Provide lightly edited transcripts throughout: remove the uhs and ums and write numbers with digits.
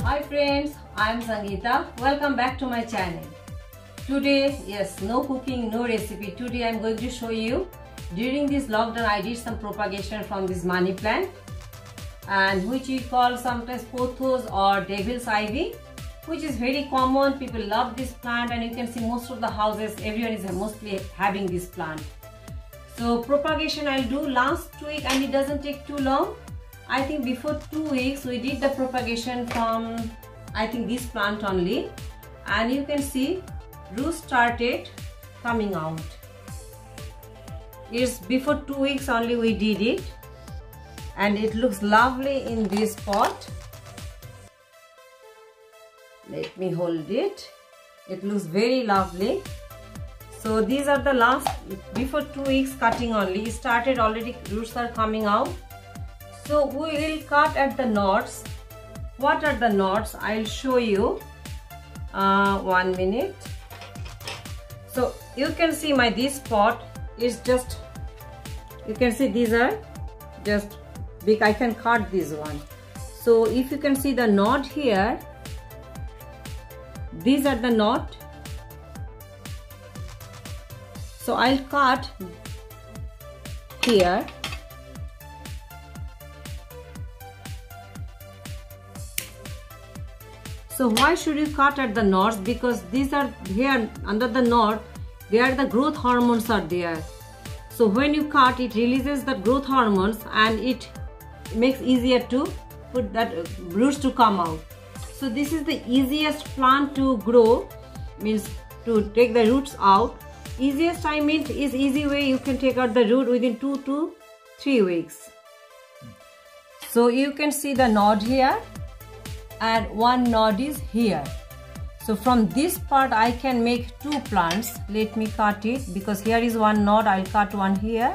Hi friends, I am Sangeeta. Welcome back to my channel. Today, yes, no cooking, no recipe. Today I am going to show you. During this lockdown, I did some propagation from this money plant, and which we call sometimes pothos or devil's ivy, which is very common. People love this plant, and you can see most of the houses, everyone is mostly having this plant. So propagation I'll do last week, and it doesn't take too long. I think before 2 weeks we did the propagation from, I think, this plant only, and you can see roots started coming out. It's before 2 weeks only we did it, and it looks lovely in this pot. Let me hold it. It looks very lovely. So these are the last, before 2 weeks cutting only. It started already, roots are coming out. So we will cut at the knots. What are the knots? I'll show you. 1 minute. So you can see this pot is just, you can see these are just big. I can cut this one. So if you can see the knot here, these are the knot. So I'll cut here. So why should you cut at the knots? Because these are here under the knot, there the growth hormones are there. So when you cut, it releases the growth hormones, and it makes easier to put that roots to come out. So this is the easiest plant to grow, means to take the roots out. Easiest, I mean, is easy way you can take out the root within 2 to 3 weeks. So you can see the nod here, and one nod is here. So from this part I can make 2 plants. Let me cut it, because here is one nod. I'll cut one here,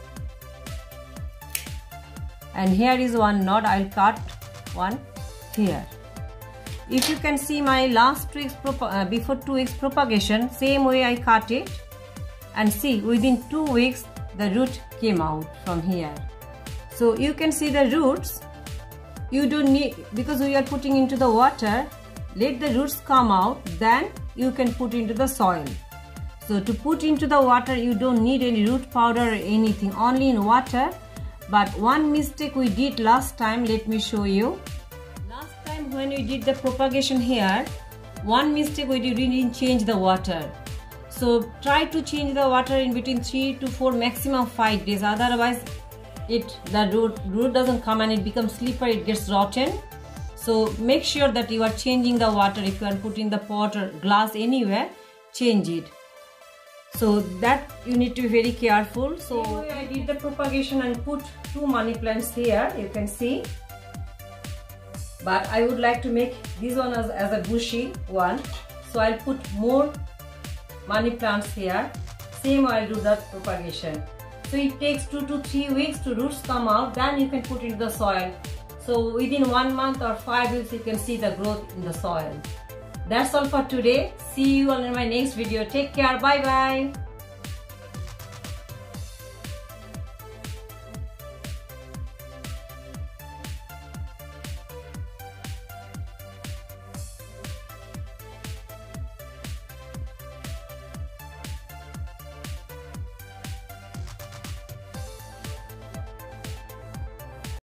and here is one nod. I'll cut one here. If you can see my last week's before 2 weeks propagation, same way I cut it, and see within 2 weeks the root came out from here. So you can see the roots. You don't need, because we are putting into the water, let the roots come out, then you can put into the soil. So to put into the water, you don't need any root powder or anything, only in water. But one mistake we did last time, let me show you. Last time when we did the propagation here, one mistake we did, we didn't change the water. So try to change the water in between 3 to 4, maximum 5 days. Otherwise, the root doesn't come and it becomes slippery, it gets rotten. So make sure that you are changing the water. If you are putting the pot or glass anywhere, change it. So that you need to be very careful. So I did the propagation and put 2 money plants here, you can see. But I would like to make this one as a bushy one. So I'll put more money plants here. Same I'll do that propagation. So it takes 2 to 3 weeks to roots come out, then you can put into the soil. So within 1 month or 5 weeks you can see the growth in the soil. That's all for today. See you all in my next video. Take care. Bye bye.